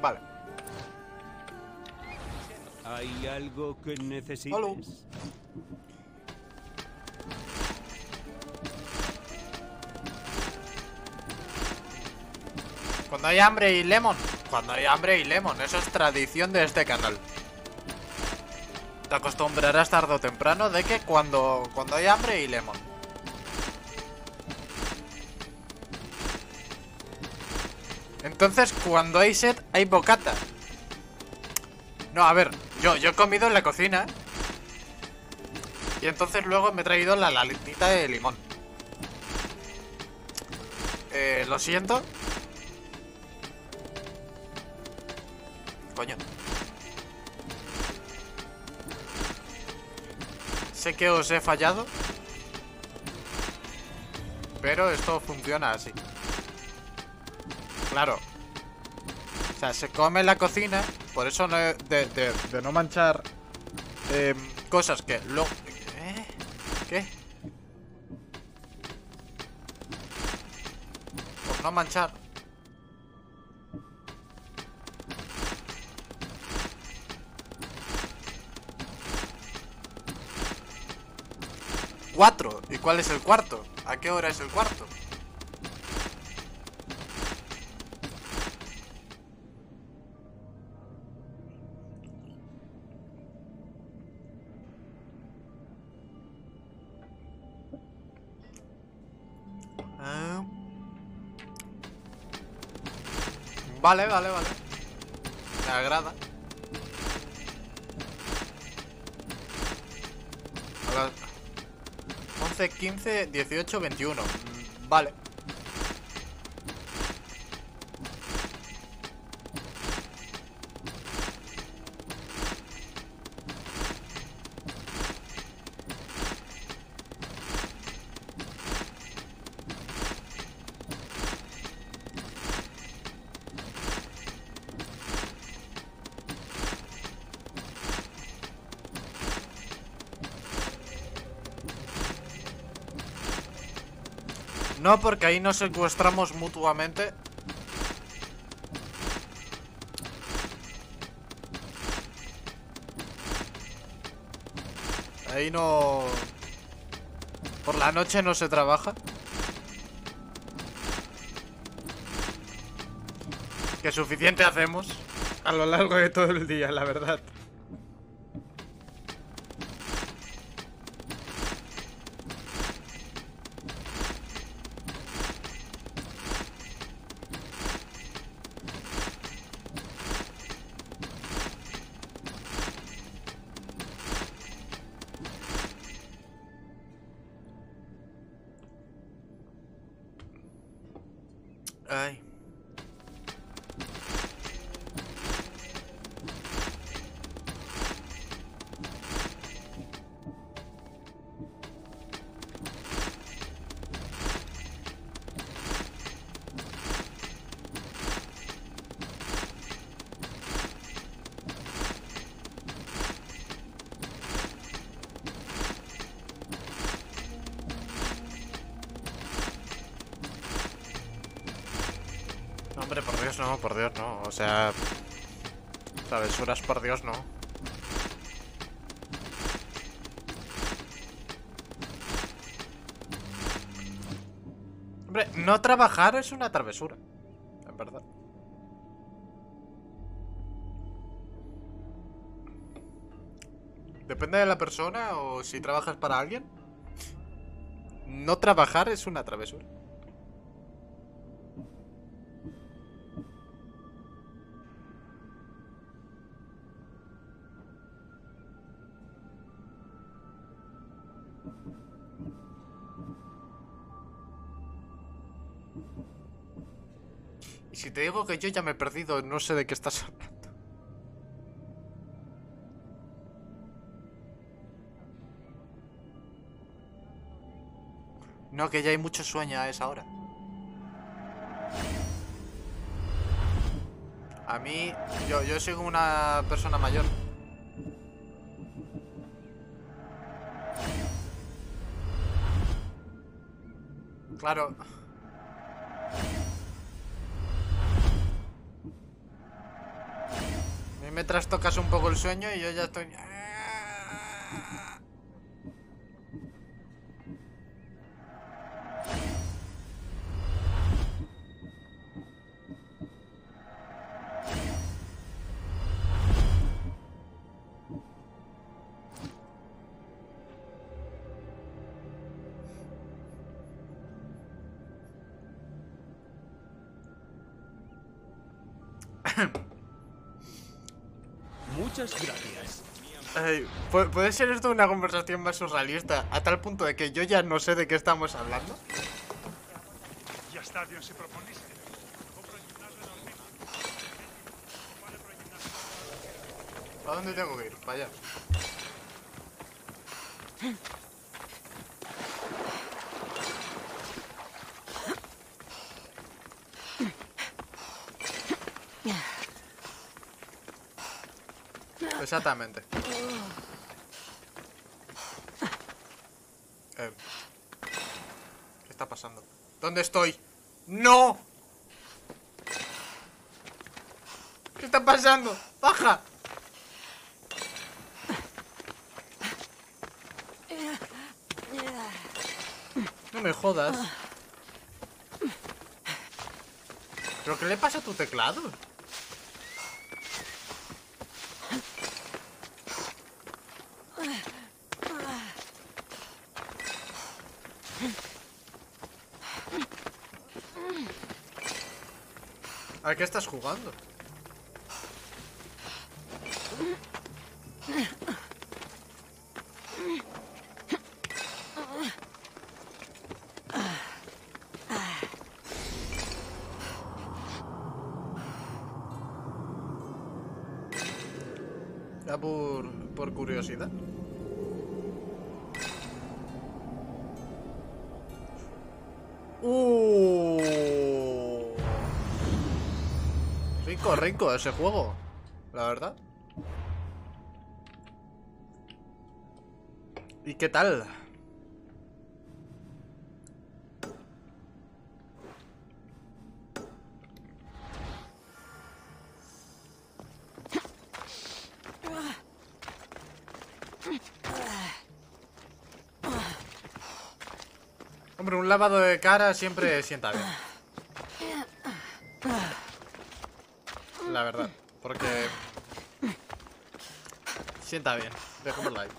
Vale. ¿Hay algo que necesites? Hola. Cuando hay hambre y lemon. Cuando hay hambre y lemon. Eso es tradición de este canal. Te acostumbrarás tarde o temprano de que cuando hay hambre y lemon. Entonces, cuando hay sed, hay bocata. No, a ver, yo he comido en la cocina. Y entonces luego me he traído la latita de limón. Lo siento. Coño. Sé que os he fallado. Pero esto funciona así. Claro. O sea, se come en la cocina. Por eso no de no manchar cosas que luego... ¿Qué? Por no manchar. ¿4? ¿Y cuál es el cuarto? ¿A qué hora es el cuarto? Vale. Me agrada. A las 11, 15, 18, 21. Vale. No, porque ahí nos secuestramos mutuamente. Ahí no... Por la noche no se trabaja. Que suficiente hacemos a lo largo de todo el día, la verdad. Ay. No, hombre, por Dios no. O sea, travesuras, por Dios no. Hombre, no trabajar es una travesura, en verdad. Depende de la persona o si trabajas para alguien. No trabajar es una travesura. Y si te digo que yo ya me he perdido, no sé de qué estás hablando. No, que ya hay mucho sueño a esa hora. A mí, yo soy una persona mayor. Claro. me trastocas un poco el sueño y yo ya estoy... Muchas gracias. Ay, ¿puede ser esto una conversación más surrealista? A tal punto de que yo ya no sé de qué estamos hablando. ¿A dónde tengo que ir? Para allá. Exactamente. ¿Qué está pasando? ¿Dónde estoy? ¡No! ¿Qué está pasando? ¡Baja! No me jodas. ¿Pero qué le pasa a tu teclado? ¿A qué estás jugando? Ya por curiosidad. Rico, rico ese juego, la verdad. ¿Y qué tal? Hombre, un lavado de cara siempre sienta bien. La verdad, porque sienta bien. Dejémoslo ahí.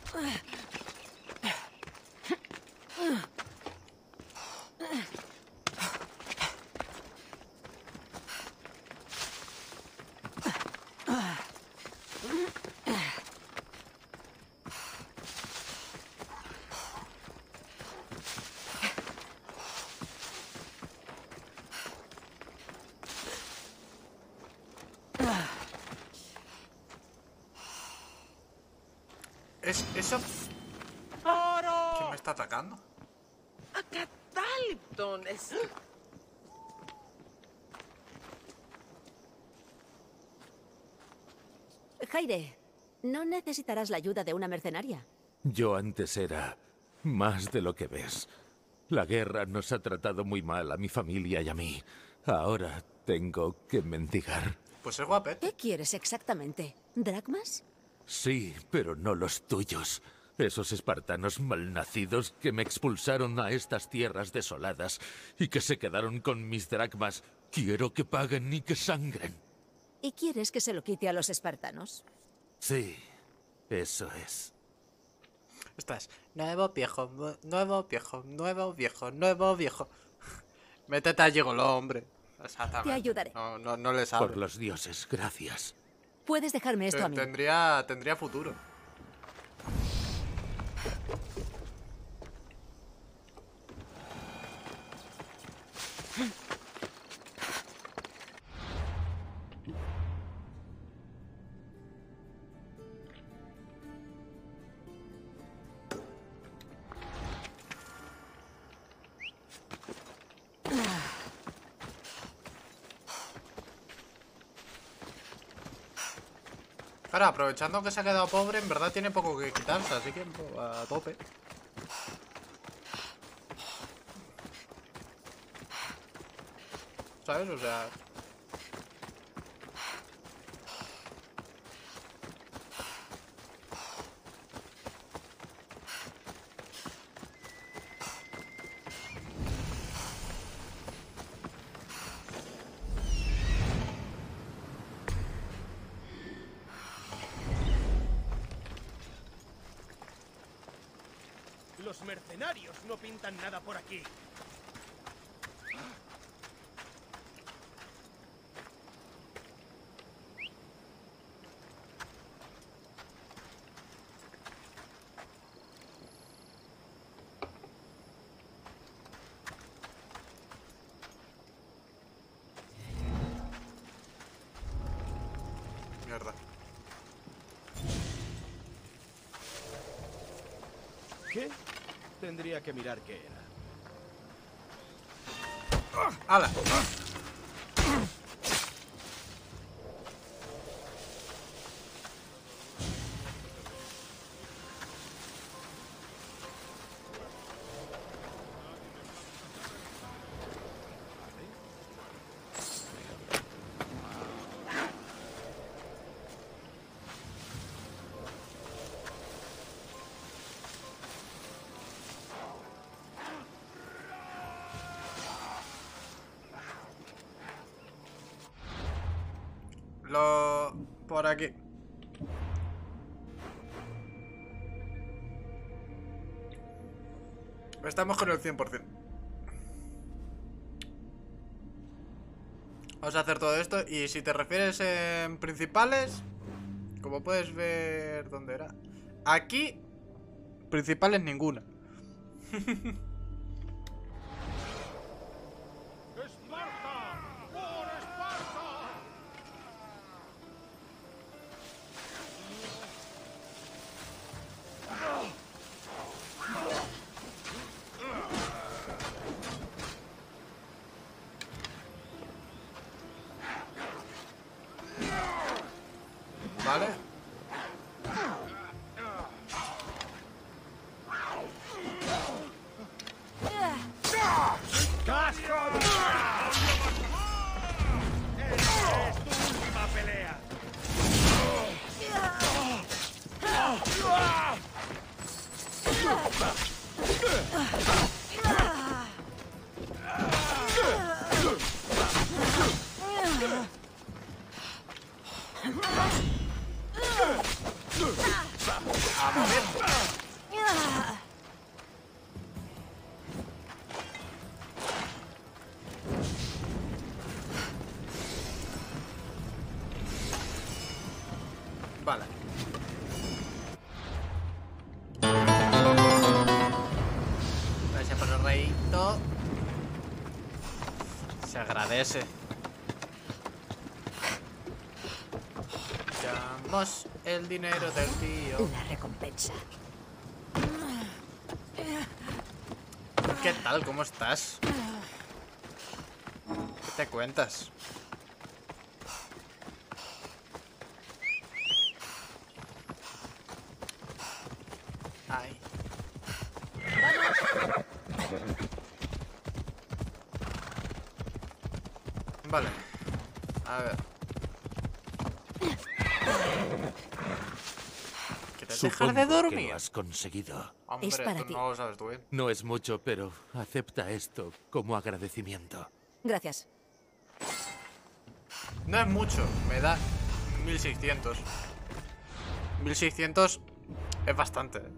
¿Es eso? ¿Quién me está atacando? Acataliptones. Jaire, no necesitarás la ayuda de una mercenaria. Yo antes era más de lo que ves. La guerra nos ha tratado muy mal a mi familia y a mí. Ahora tengo que mendigar. Pues es guapete. ¿Qué quieres exactamente? ¿Dracmas? Sí, pero no los tuyos. Esos espartanos malnacidos que me expulsaron a estas tierras desoladas y que se quedaron con mis dracmas. Quiero que paguen y que sangren. ¿Y quieres que se lo quite a los espartanos? Sí, eso es. Estás nuevo viejo, nuevo viejo, nuevo viejo, nuevo viejo. Métete a Gigolo, hombre. Exactamente. Te ayudaré. No le sabe. Por los dioses, gracias. Puedes dejarme esto a mí. Tendría futuro. Claro, aprovechando que se ha quedado pobre, en verdad tiene poco que quitarse, así que a tope. ¿Sabes? O sea... Los mercenarios no pintan nada por aquí. Mierda. ¿Qué? Tendría que mirar qué era. ¡Hala! Por aquí. Estamos con el 100%. Vamos a hacer todo esto. Y si te refieres en principales, como puedes ver... ¿Dónde era? Aquí, principales ninguna. ¿Vale? ¡Es tu última pelea! A mover. Vale. Gracias por el reíto. Se agradece. Echamos el dinero del tío. Una recompensa. ¿Qué tal? ¿Cómo estás? ¿Qué te cuentas? Ay. Vale. A ver. ¿Quieres dejar de Supongo que dormir? lo has conseguido. Hombre, Es para tú ti. no lo sabes tú bien. No es mucho, pero acepta esto como agradecimiento. Gracias. No es mucho, me da 1600. 1600 es bastante, ¿eh?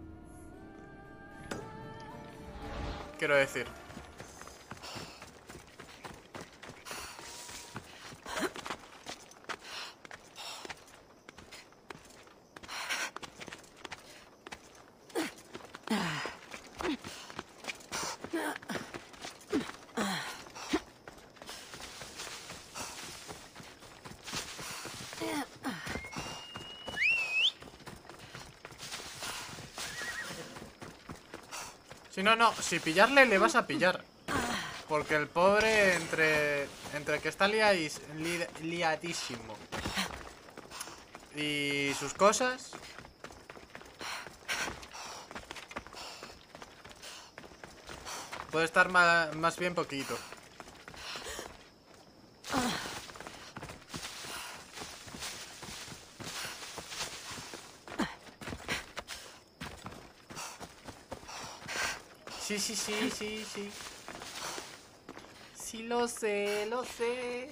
Quiero decir. Si no, no, si pillarle le vas a pillar. Porque el pobre entre que está liadísimo y sus cosas. Puede estar más bien poquito. Sí, sí, sí, sí, sí. Sí, lo sé, lo sé.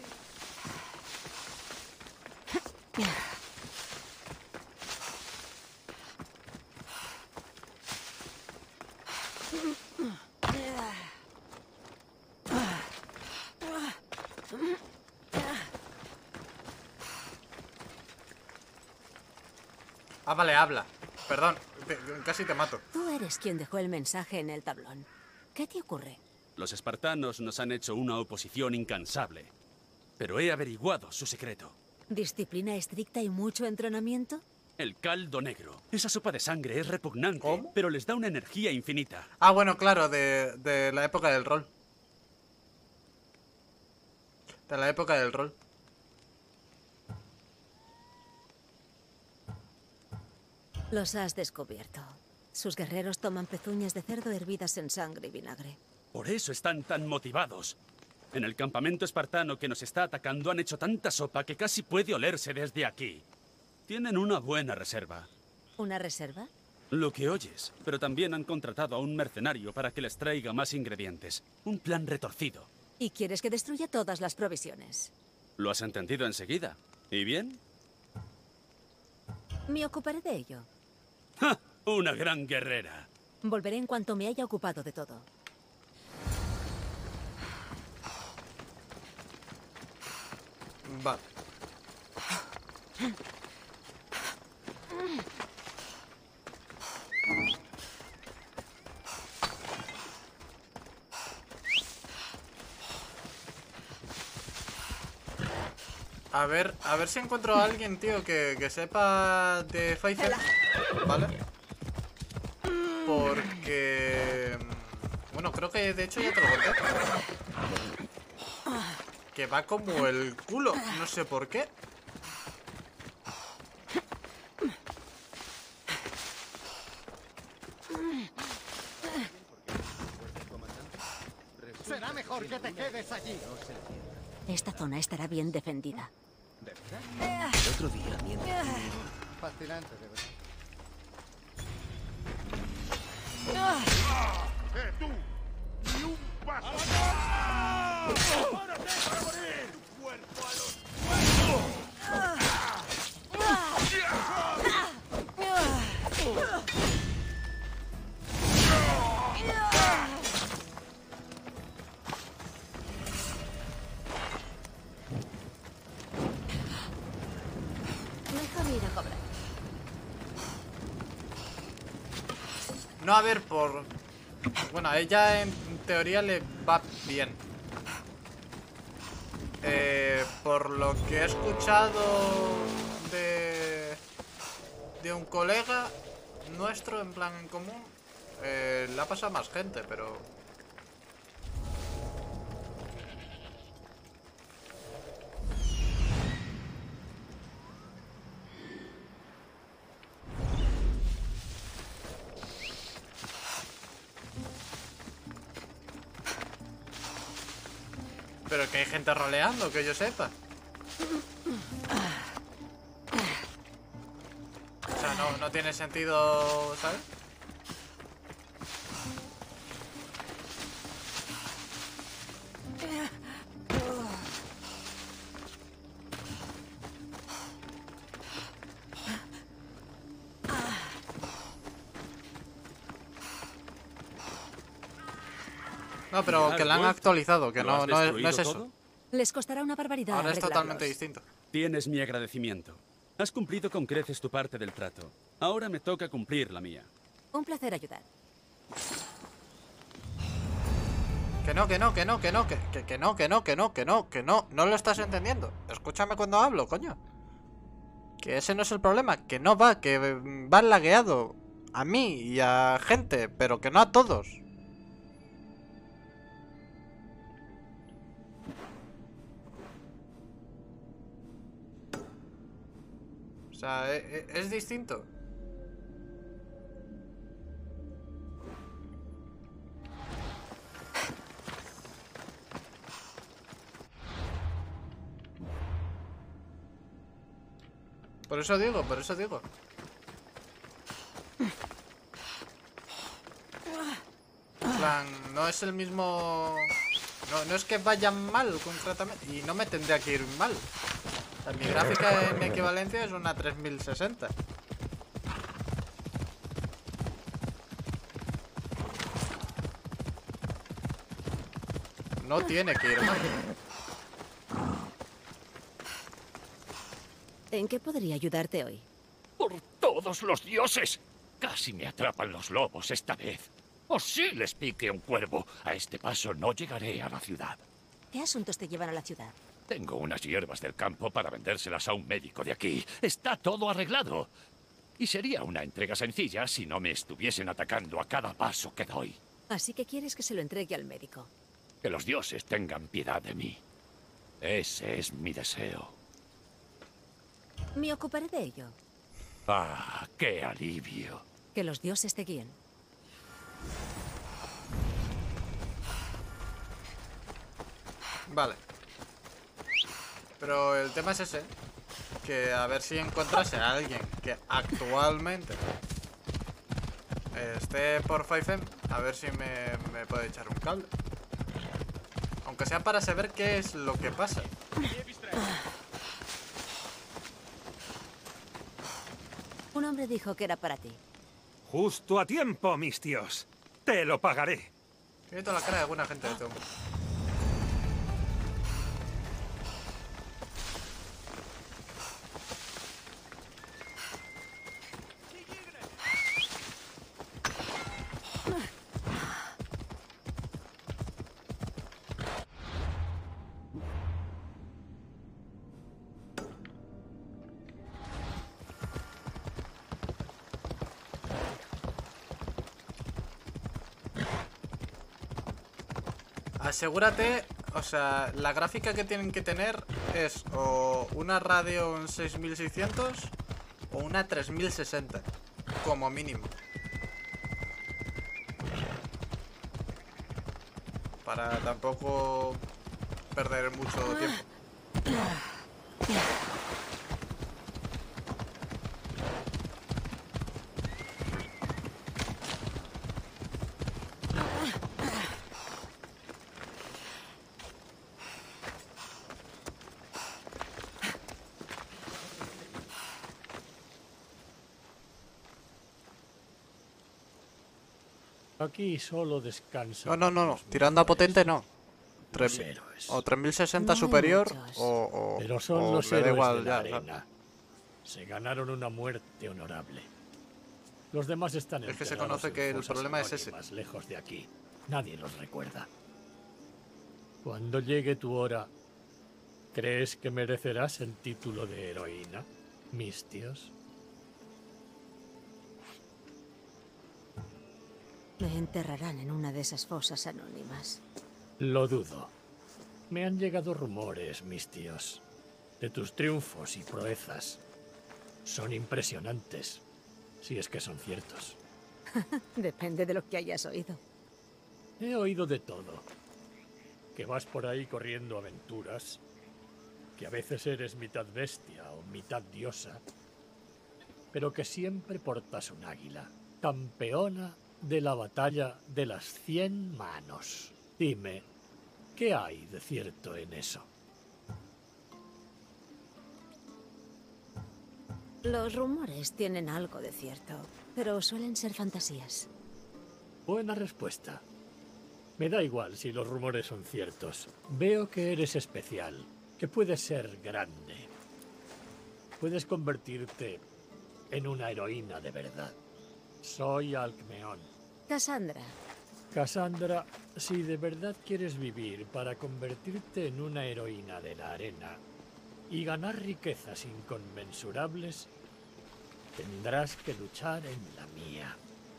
Ah, vale, habla. Perdón, casi te mato. Tú eres quien dejó el mensaje en el tablón. ¿Qué te ocurre? Los espartanos nos han hecho una oposición incansable. Pero he averiguado su secreto. ¿Disciplina estricta y mucho entrenamiento? El caldo negro. Esa sopa de sangre es repugnante, ¿Cómo? pero les da una energía infinita. Ah, bueno, claro, de la época del rol. De la época del rol. Los has descubierto. Sus guerreros toman pezuñas de cerdo hervidas en sangre y vinagre. Por eso están tan motivados. En el campamento espartano que nos está atacando han hecho tanta sopa que casi puede olerse desde aquí. Tienen una buena reserva. ¿Una reserva? Lo que oyes, pero también han contratado a un mercenario para que les traiga más ingredientes. Un plan retorcido. ¿Y quieres que destruya todas las provisiones? ¿Lo has entendido enseguida? ¿Y bien? Me ocuparé de ello. ¡Ja! Una gran guerrera. Volveré en cuanto me haya ocupado de todo. Vale. A ver si encuentro a alguien, tío, que sepa de Pfeiffer. ¿Vale? Porque... Bueno, creo que de hecho ya te lo conté. Que va como el culo, no sé por qué. Será mejor que te quedes allí. Esta zona estará bien defendida. El otro día, mientras... Fascinante, de verdad. tú! ¡Ni un paso! ¡Prepárate para morir! ¡Tu cuerpo a los Déjame ir a cobrar. No, a ver, por... Bueno, a ella en teoría le va bien. Por lo que he escuchado de un colega nuestro, en plan en común, le ha pasado a más gente, pero... Pero que hay gente roleando, que yo sepa. O sea, no tiene sentido, ¿sabes? No, pero que la han actualizado, que ¿Lo has no destruido es eso. todo? Les costará una barbaridad. Ahora es arreglarlos. totalmente distinto. Tienes mi agradecimiento. Has cumplido con creces tu parte del trato. Ahora me toca cumplir la mía. Un placer ayudar. Que no, que no lo estás entendiendo. Escúchame cuando hablo, coño. Que ese no es el problema, que no va, que va lagueado a mí y a gente, pero que no a todos. O sea, es distinto. Por eso digo, por eso digo. En plan, no es el mismo... No es que vaya mal concretamente. Y no me tendría que ir mal. O sea, mi gráfica en mi equivalencia es una 3060. No tiene que ir mal. ¿En qué podría ayudarte hoy? Por todo todos los dioses. Casi me atrapan los lobos esta vez. O sí les pique un cuervo. A este paso no llegaré a la ciudad. ¿Qué asuntos te llevan a la ciudad? Tengo unas hierbas del campo para vendérselas a un médico de aquí. Está todo arreglado. Y sería una entrega sencilla si no me estuviesen atacando a cada paso que doy. Así que quieres que se lo entregue al médico. Que los dioses tengan piedad de mí. Ese es mi deseo. Me ocuparé de ello. Ah, qué alivio. Que los dioses te guíen. Vale. Pero el tema es ese. Que a ver si encontrase a alguien que actualmente esté por 5M. A ver si me puede echar un cable. Aunque sea para saber qué es lo que pasa. Un hombre dijo que era para ti. Justo a tiempo, mis tíos. Te lo pagaré. Tiene toda la cara de alguna gente de este hombre. Asegúrate, o sea, la gráfica que tienen que tener es o una Radeon 6600 o una 3060, como mínimo. Para tampoco perder mucho tiempo. Aquí solo descansa. No. Tirando a potente no. O 3060 No hay superior muchos. o Pero son o los me da héroes igual de la ya, arena. Se ganaron una muerte honorable. Los demás están Es que se enterrados conoce en que el fosas problema es ese. anónimas lejos de aquí. Nadie los recuerda. Cuando llegue tu hora, ¿crees que merecerás el título de heroína, mis tíos? Me enterrarán en una de esas fosas anónimas. Lo dudo. Me han llegado rumores, mis tíos, de tus triunfos y proezas. Son impresionantes, si es que son ciertos. Depende de lo que hayas oído. He oído de todo. Que vas por ahí corriendo aventuras, que a veces eres mitad bestia o mitad diosa, pero que siempre portas un águila, campeona de la batalla de las 100 manos. Dime, ¿qué hay de cierto en eso? Los rumores tienen algo de cierto, pero suelen ser fantasías. Buena respuesta. Me da igual si los rumores son ciertos. Veo que eres especial, que puedes ser grande. Puedes convertirte en una heroína de verdad. Soy Alcmeón. Cassandra. Cassandra, si de verdad quieres vivir para convertirte en una heroína de la arena y ganar riquezas inconmensurables, tendrás que luchar en la mía.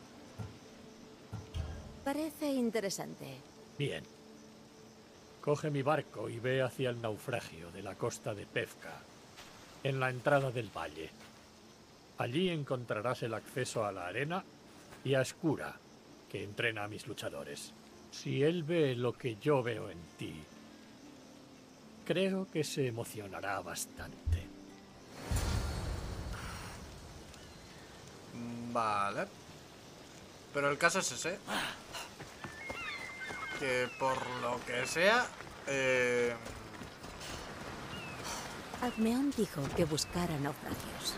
Parece interesante. Bien. Coge mi barco y ve hacia el naufragio de la costa de Pevka, en la entrada del valle. Allí encontrarás el acceso a la arena y a Skura, que entrena a mis luchadores. Si él ve lo que yo veo en ti, creo que se emocionará bastante. Vale. Pero el caso es ese. Que por lo que sea... Alcmeón dijo que buscara naufragios.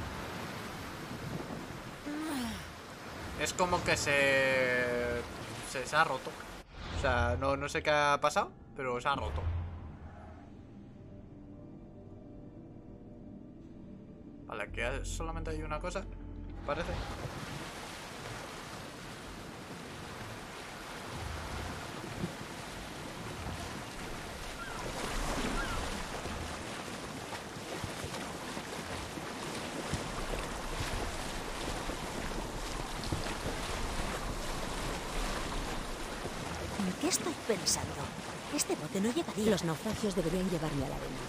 Es como que se ha roto. O sea, no sé qué ha pasado, pero se ha roto. Vale, aquí solamente hay una cosa, parece. ¿En qué estoy pensando? Este bote no llegaría. Los naufragios deberían llevarme a la arena.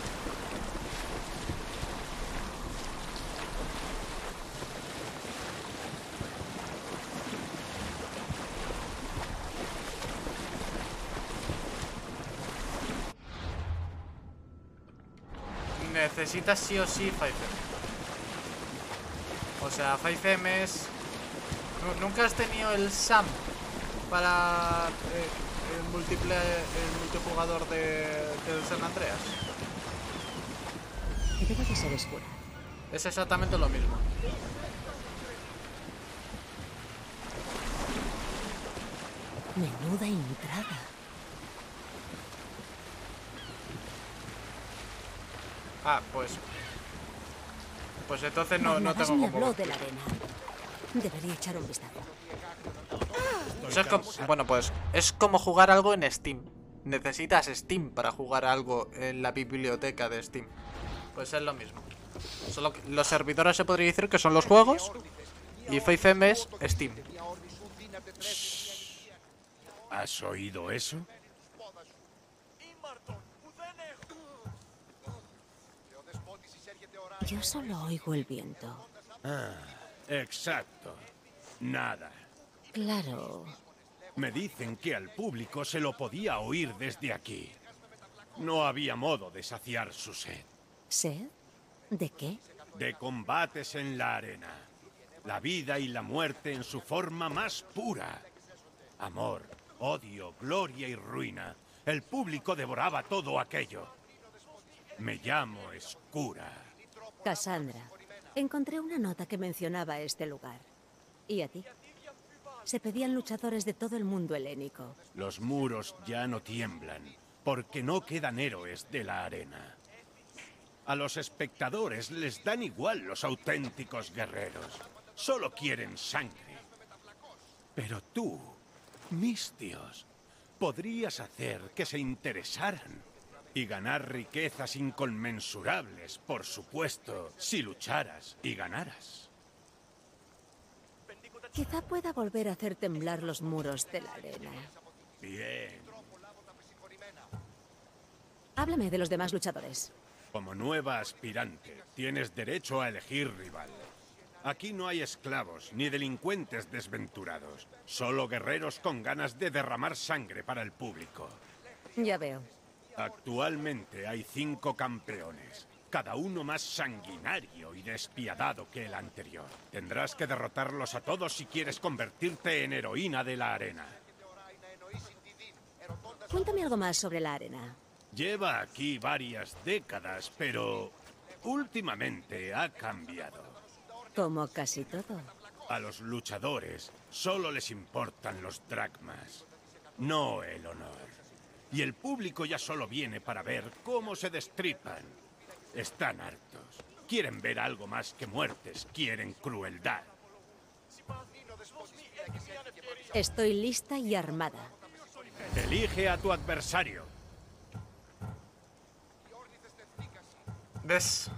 Necesitas sí o sí 5M. O sea, 5M es... ¿Nunca has tenido el SAM para el multijugador del San Andreas? Debe de ser escura. Es exactamente lo mismo. Menuda entrada. Ah, pues entonces no Barnabas tengo me como... habló de la arena. Debería echar un vistazo. O sea, bueno, pues es como jugar algo en Steam. Necesitas Steam para jugar algo en la biblioteca de Steam. Pues es lo mismo. Solo que los servidores se podría decir que son los juegos y 5M es Steam. ¿Has oído eso? Yo solo oigo el viento. Ah, exacto. Nada. Claro. Me dicen que al público se lo podía oír desde aquí. No había modo de saciar su sed. ¿Sed? ¿De qué? De combates en la arena. La vida y la muerte en su forma más pura. Amor, odio, gloria y ruina. El público devoraba todo aquello. Me llamo Escura. Cassandra. Encontré una nota que mencionaba este lugar. ¿Y a ti? Se pedían luchadores de todo el mundo helénico. Los muros ya no tiemblan, porque no quedan héroes de la arena. A los espectadores les dan igual los auténticos guerreros. Solo quieren sangre. Pero tú, Mistios, podrías hacer que se interesaran. Y ganar riquezas inconmensurables, por supuesto, si lucharas y ganaras. Quizá pueda volver a hacer temblar los muros de la arena. Bien. Háblame de los demás luchadores. Como nueva aspirante, tienes derecho a elegir rival. Aquí no hay esclavos ni delincuentes desventurados. Solo guerreros con ganas de derramar sangre para el público. Ya veo. Actualmente hay 5 campeones, cada uno más sanguinario y despiadado que el anterior. Tendrás que derrotarlos a todos si quieres convertirte en heroína de la arena. Cuéntame algo más sobre la arena. Lleva aquí varias décadas, pero últimamente ha cambiado. Como casi todo. A los luchadores solo les importan los dracmas, no el honor. Y el público ya solo viene para ver cómo se destripan. Están hartos. Quieren ver algo más que muertes. Quieren crueldad. Estoy lista y armada. Elige a tu adversario. ¿Ves?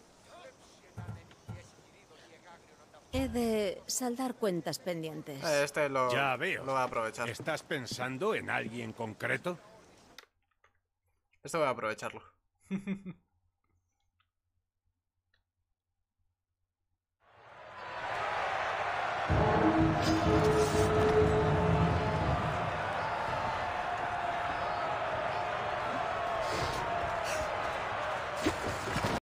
He de saldar cuentas pendientes. Este lo voy Ya veo. a aprovechar. ¿Estás pensando en alguien concreto? Este voy a aprovecharlo.